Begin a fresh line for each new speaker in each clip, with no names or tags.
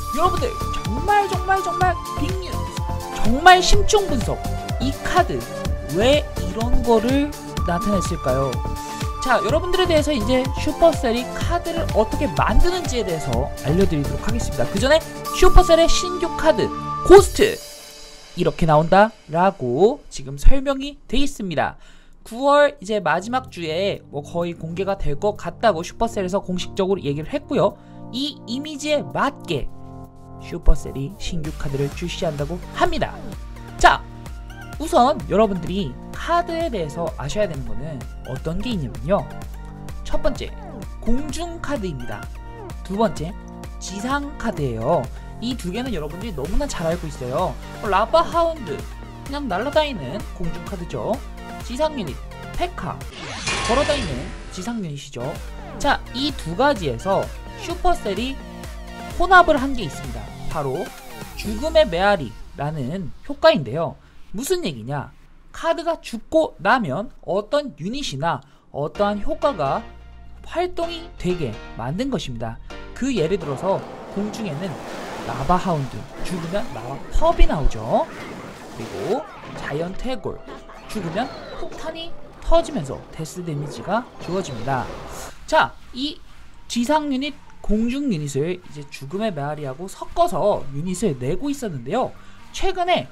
여러분들 정말 빅뉴스, 정말 심층 분석. 이 카드 왜 이런 거를 나타냈을까요? 자, 여러분들에 대해서 이제 슈퍼셀이 카드를 어떻게 만드는지에 대해서 알려드리도록 하겠습니다. 그 전에 슈퍼셀의 신규 카드 고스트 이렇게 나온다 라고 지금 설명이 돼 있습니다. 9월 이제 마지막 주에 뭐 거의 공개가 될 것 같다고 슈퍼셀에서 공식적으로 얘기를 했고요. 이 이미지에 맞게 슈퍼셀이 신규 카드를 출시한다고 합니다. 자, 우선 여러분들이 카드에 대해서 아셔야 되는 거는 어떤 게 있냐면요, 첫 번째 공중 카드입니다. 두 번째 지상 카드예요. 이 두 개는 여러분들이 너무나 잘 알고 있어요. 라바 하운드, 그냥 날아다니는 공중 카드죠. 지상 유닛 페카, 걸어다니는 지상 유닛이죠. 자, 이 두 가지에서 슈퍼셀이 혼합을 한 게 있습니다. 바로 죽음의 메아리라는 효과인데요. 무슨 얘기냐, 카드가 죽고 나면 어떤 유닛이나 어떠한 효과가 활동이 되게 만든 것입니다. 그 예를 들어서 공중에는 라바 하운드, 죽으면 라바 펍이 나오죠. 그리고 자이언트 해골, 죽으면 폭탄이 터지면서 데스 데미지가 주어집니다. 자, 이 지상 유닛, 공중 유닛을 이제 죽음의 메아리하고 섞어서 유닛을 내고 있었는데요. 최근에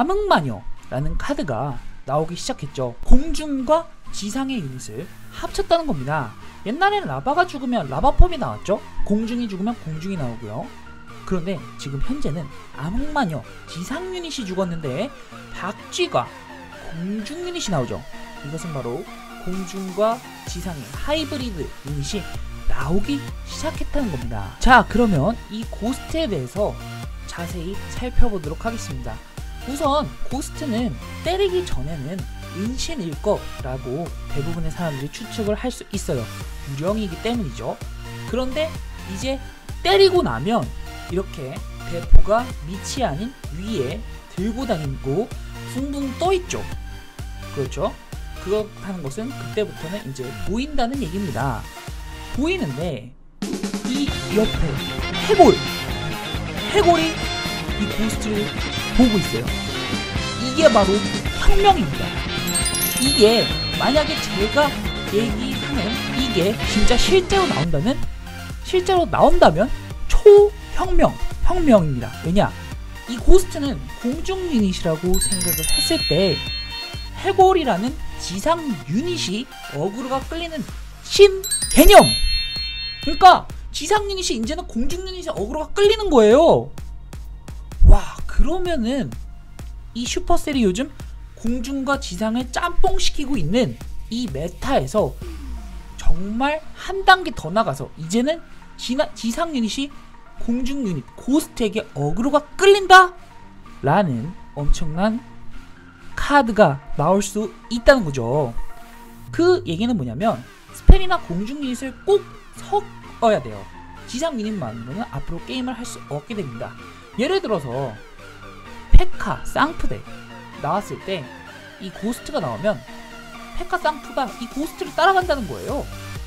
암흑마녀라는 카드가 나오기 시작했죠. 공중과 지상의 유닛을 합쳤다는 겁니다. 옛날에는 라바가 죽으면 라바 펌이 나왔죠. 공중이 죽으면 공중이 나오고요. 그런데 지금 현재는 암흑마녀 지상 유닛이 죽었는데 박쥐가 공중 유닛이 나오죠. 이것은 바로 공중과 지상의 하이브리드 유닛이 나오기 시작했다는 겁니다. 자, 그러면 이 고스트에 대해서 자세히 살펴보도록 하겠습니다. 우선 고스트는 때리기 전에는 은신일 거라고 대부분의 사람들이 추측을 할 수 있어요. 유령이기 때문이죠. 그런데 이제 때리고 나면 이렇게 대포가 밑이 아닌 위에 들고 다니고 붕붕 떠있죠. 그렇죠? 그렇다는 것은 그때부터는 이제 보인다는 얘기입니다. 보이는데 이 옆에 해골이 이 고스트를 보고 있어요. 이게 바로 혁명입니다. 이게 만약에 제가 얘기하는 이게 진짜 실제로 나온다면 혁명입니다. 왜냐? 이 고스트는 공중 유닛이라고 생각을 했을 때 해골이라는 지상 유닛이 어그로가 끌리는 신개념! 그러니까 지상 유닛이 이제는 공중 유닛에 어그로가 끌리는 거예요. 와, 그러면은 이 슈퍼셀이 요즘 공중과 지상을 짬뽕시키고 있는 이 메타에서 정말 한 단계 더 나가서 이제는 지상 유닛이 공중 유닛 고스트에게 어그로가 끌린다? 라는 엄청난 카드가 나올 수 있다는 거죠. 그 얘기는 뭐냐면 스펠이나 공중 유닛을 꼭 섞어야 돼요. 지상 유닛만으로는 앞으로 게임을 할 수 없게 됩니다. 예를 들어서 페카 쌍프대 나왔을 때 이 고스트가 나오면 페카 쌍프가 이 고스트를 따라간다는 거예요.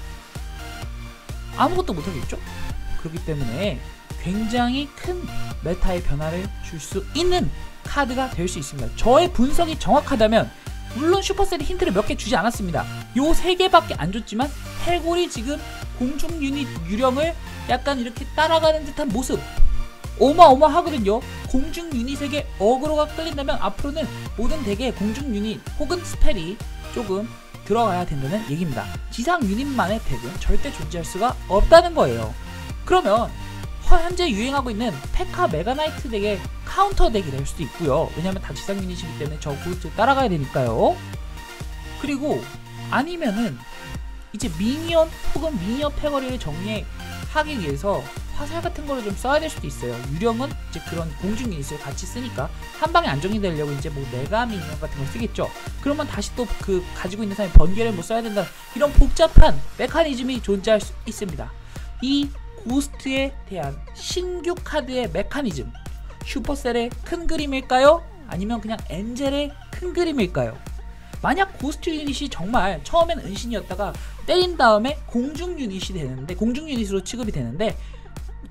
아무것도 못하겠죠? 그렇기 때문에 굉장히 큰 메타의 변화를 줄 수 있는 카드가 될 수 있습니다. 저의 분석이 정확하다면, 물론 슈퍼셀이 힌트를 몇 개 주지 않았습니다. 요 3개밖에 안 줬지만 해골이 지금 공중 유닛 유령을 약간 이렇게 따라가는 듯한 모습 어마어마하거든요. 공중 유닛에게 어그로가 끌린다면 앞으로는 모든 덱에 공중 유닛 혹은 스펠이 조금 들어가야 된다는 얘기입니다. 지상 유닛만의 덱은 절대 존재할 수가 없다는 거예요. 그러면 현재 유행하고 있는 페카 메가나이트 덱의 카운터 덱이 될 수도 있고요. 왜냐면 다 지상 유닛이기 때문에 저 고스트 따라가야 되니까요. 그리고 아니면은 이제 미니언 혹은 미니언 패거리를 정리하기 위해서 화살 같은 거를 좀 써야 될 수도 있어요. 유령은 이제 그런 공중 유닛을 같이 쓰니까 한 방에 안정이 되려고 이제 뭐 메가 미니언 같은 걸 쓰겠죠. 그러면 다시 또 그 가지고 있는 사람이 번개를 뭐 써야 된다, 이런 복잡한 메커니즘이 존재할 수 있습니다. 이 고스트에 대한 신규 카드의 메커니즘, 슈퍼셀의 큰 그림일까요? 아니면 그냥 엔젤의 큰 그림일까요? 만약 고스트 유닛이 정말 처음엔 은신이었다가 때린 다음에 공중 유닛이 되는데, 공중 유닛으로 취급이 되는데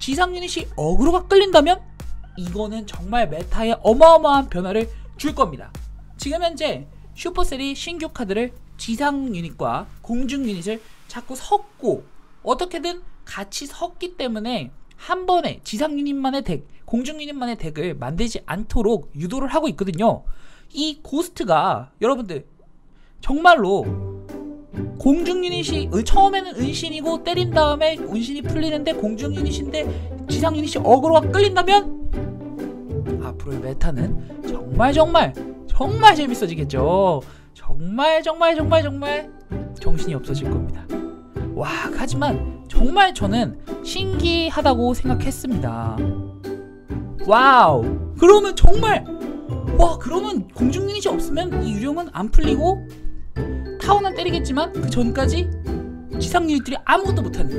지상 유닛이 어그로가 끌린다면 이거는 정말 메타에 어마어마한 변화를 줄 겁니다. 지금 현재 슈퍼셀이 신규 카드를 지상 유닛과 공중 유닛을 자꾸 섞고 어떻게든 같이 섞기 때문에 한 번에 지상 유닛만의 덱, 공중 유닛만의 덱을 만들지 않도록 유도를 하고 있거든요. 이 고스트가 여러분들 정말로 공중 유닛이 처음에는 은신이고 때린 다음에 은신이 풀리는데 공중 유닛인데 지상 유닛이 어그로가 끌린다면 앞으로의 메타는 정말 재밌어지겠죠. 정말 정신이 없어질 겁니다. 와, 하지만 정말 저는 신기하다고 생각했습니다. 와우, 그러면 그러면 공중 유닛이 없으면 이 유령은 안 풀리고 타워는 때리겠지만 그 전까지 지상 유닛들이 아무것도 못하는.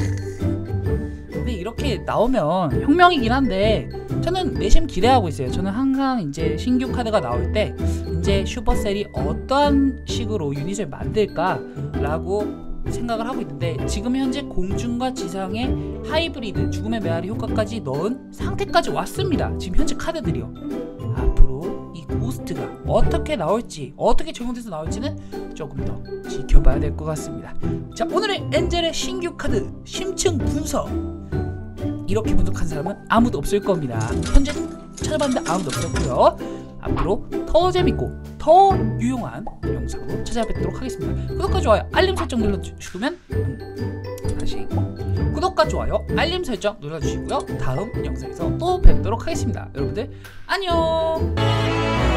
근데 이렇게 나오면 혁명이긴 한데 저는 내심 기대하고 있어요. 저는 항상 이제 신규 카드가 나올 때 이제 슈퍼셀이 어떠한 식으로 유닛을 만들까라고 생각을 하고 있는데 지금 현재 공중과 지상의 하이브리드 죽음의 메아리 효과까지 넣은 상태까지 왔습니다. 지금 현재 카드들이요. 앞으로 이 고스트가 어떻게 나올지, 어떻게 적용돼서 나올지는 조금 더 지켜봐야 될 것 같습니다. 자, 오늘의 엔젤의 신규 카드 심층 분석. 이렇게 분석한 사람은 아무도 없을 겁니다. 현재 찾아봤는데 아무도 없었고요. 앞으로 더 재밌고 더 유용한 영상으로 찾아뵙도록 하겠습니다. 구독과 좋아요, 알림 설정 눌러주시면 다시 구독과 좋아요, 알림 설정 눌러주시고요. 다음 영상에서 또 뵙도록 하겠습니다. 여러분들 안녕.